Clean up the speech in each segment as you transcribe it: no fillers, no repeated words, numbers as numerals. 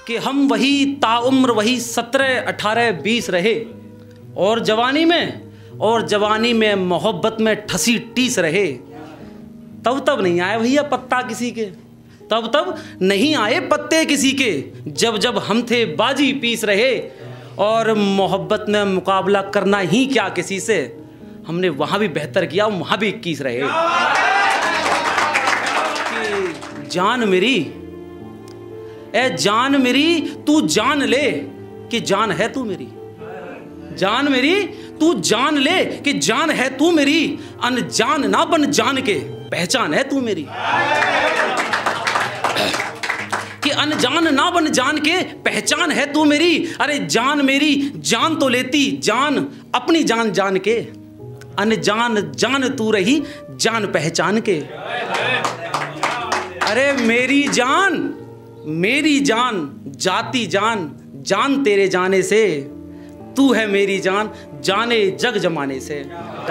कि हम वही ताउम्र वही 17, 18, 20 रहे और जवानी में मोहब्बत में ठसी टीस रहे। तब नहीं आए भैया पत्ता किसी के, तब नहीं आए पत्ते किसी के, जब हम थे बाजी पीस रहे और मोहब्बत में मुकाबला करना ही क्या किसी से, हमने वहाँ भी बेहतर किया, वहाँ भी 21 रहे। कि जान मेरी, ए जान मेरी तू जान ले कि जान है तू मेरी, जान मेरी तू जान ले कि जान है तू मेरी, अनजान ना बन जान के पहचान है तू मेरी। कि अनजान ना बन जान के पहचान है तू मेरी। अरे जान मेरी जान तो लेती जान अपनी जान जान के, अनजान जान तू रही जान पहचान के। अरे मेरी जान जाती जान जान तेरे जाने से, तू है मेरी जान जाने जग जमाने से।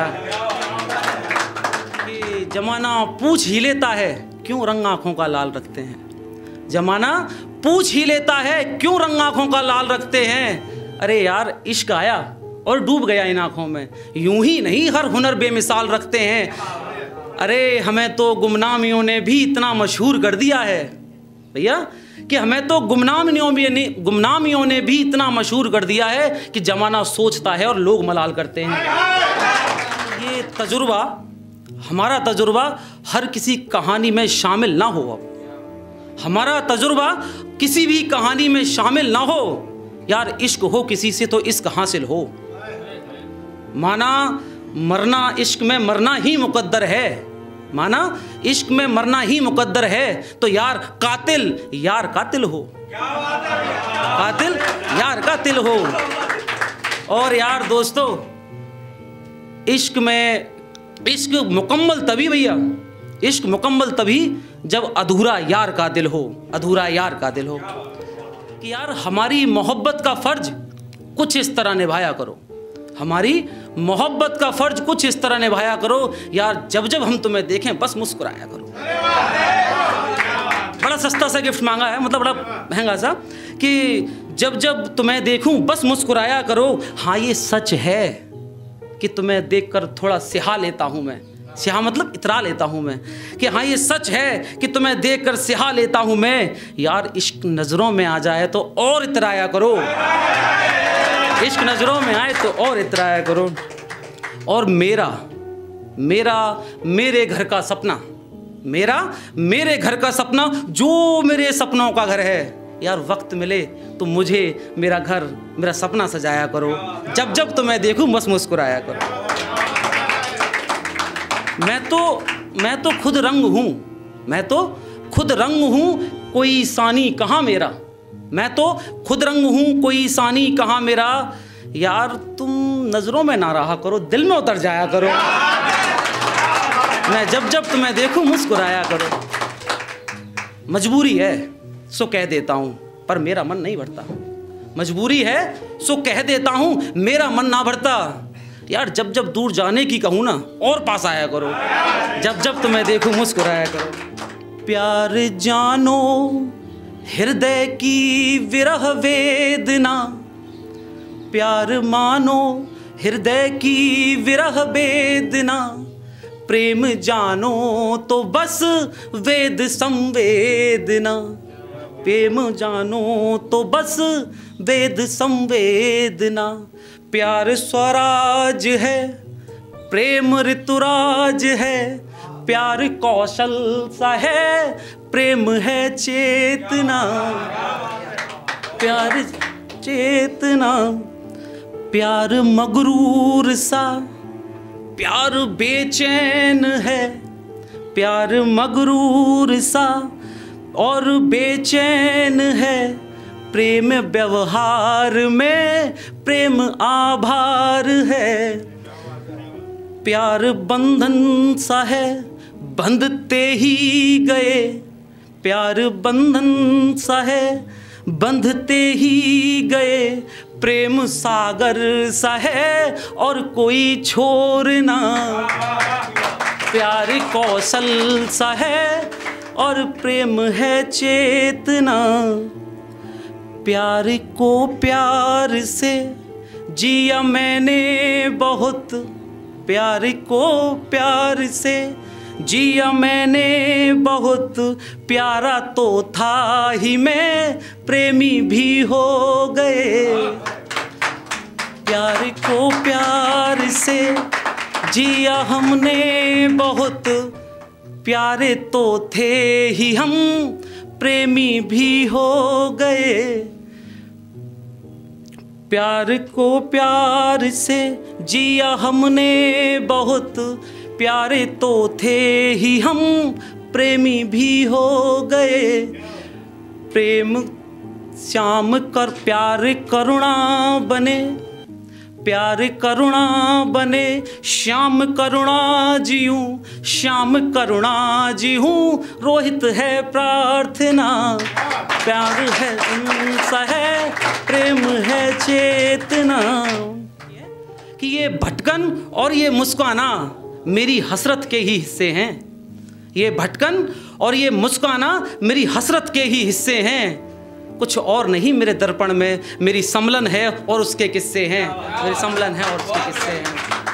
कि जमाना पूछ ही लेता है क्यों रंग आंखों का लाल रखते हैं, जमाना पूछ ही लेता है क्यों रंग आंखों का लाल रखते हैं। अरे यार इश्क आया और डूब गया इन आंखों में, यूं ही नहीं हर हुनर बेमिसाल रखते हैं। अरे हमें तो गुमनामियों ने भी इतना मशहूर कर दिया है भैया, कि हमें तो गुमनामियों ने भी इतना मशहूर कर दिया है कि जमाना सोचता है और लोग मलाल करते हैं। ये तजुर्बा, हमारा तजुर्बा हर किसी कहानी में शामिल ना हो। अब हमारा तजुर्बा किसी भी कहानी में शामिल ना हो। यार इश्क हो किसी से तो इश्क हासिल हो, माना मरना इश्क में मरना ही मुकद्दर है, माना इश्क में मरना ही मुकद्दर है। तो यार कातिल हो, कातिल यार कातिल हो। और यार दोस्तों इश्क मुकम्मल तभी भैया, इश्क मुकम्मल तभी जब अधूरा यार का दिल हो, अधूरा यार का दिल हो। कि यार हमारी मोहब्बत का फर्ज कुछ इस तरह निभाया करो, हमारी मोहब्बत का फर्ज कुछ इस तरह निभाया करो। यार जब हम तुम्हें देखें बस मुस्कुराया करो। बड़ा सस्ता सा गिफ्ट मांगा है, मतलब बड़ा महंगा सा, कि जब तुम्हें देखूं बस मुस्कुराया करो। हाँ ये सच है कि तुम्हें देखकर थोड़ा सिहा लेता हूं मैं, सिहा मतलब इतरा लेता हूं मैं। कि हाँ ये सच है कि तुम्हें देखकर सिहा लेता हूं मैं। यार इश्क नजरों में आ जाए तो और इतराया करो, इश्क नजरों में आए तो और इतराया करो। और मेरे घर का सपना, मेरे घर का सपना जो मेरे सपनों का घर है। यार वक्त मिले तो मुझे मेरा घर, मेरा सपना सजाया करो। जब तुम्हें देखूं बस मुस्कुराया करो। मैं तो खुद रंग हूं, मैं तो खुद रंग हूं, कोई सानी कहाँ मेरा। मैं तो खुद रंग हूं, कोई सानी कहाँ मेरा। यार तुम नजरों में ना रहा करो, दिल में उतर जाया करो। मैं जब तुम्हें देखूं मुस्कुराया करो। मजबूरी है सो कह देता हूं पर मेरा मन नहीं भरता, मजबूरी है सो कह देता हूं मेरा मन ना भरता। यार जब दूर जाने की कहूं ना और पास आया करो। जब तुम्हें देखूं मुस्कुराया करो। प्यार जानो हृदय की विरह वेदना, प्यार मानो हृदय की विरह वेदना। प्रेम जानो तो बस वेद संवेदना, प्रेम जानो तो बस वेद संवेदना। प्यार स्वराज है, प्रेम ऋतुराज है, प्यार कौशल सा है, प्रेम है चेतना। प्यार चेतना, प्यार मगरूर सा, प्यार बेचैन है, प्यार मगरूर सा और बेचैन है। प्रेम व्यवहार में प्रेम आभार है। प्यार बंधन सा है, बंधते ही गए, प्यार बंधन सा है, बंधते ही गए। प्रेम सागर सा है और कोई छोर ना, प्यार कौशल सा है और प्रेम है चेतना। प्यार को प्यार से जिया मैंने बहुत, प्यार को प्यार से जिया मैंने बहुत, प्यारा तो था ही मैं प्रेमी भी हो गए। प्यार को प्यार से जिया हमने बहुत, प्यारे तो थे ही हम प्रेमी भी हो गए। प्यार को प्यार से जिया हमने बहुत, प्यारे तो थे ही हम प्रेमी भी हो गए। प्रेम श्याम कर प्यार करुणा बने, प्यार करुणा बने, श्याम करुणा जीऊं, श्याम करुणा जीऊं। रोहित है प्रार्थना, प्यार है उनसा है, प्रेम है चेतना। कि ये भटकन और ये मुस्काना मेरी हसरत के ही हिस्से हैं। ये भटकन और ये मुस्काना मेरी हसरत के ही हिस्से हैं। कुछ और नहीं मेरे दर्पण में, मेरी सम्मलन है और उसके किस्से हैं। मेरी सम्मलन है और उसके किस्से हैं।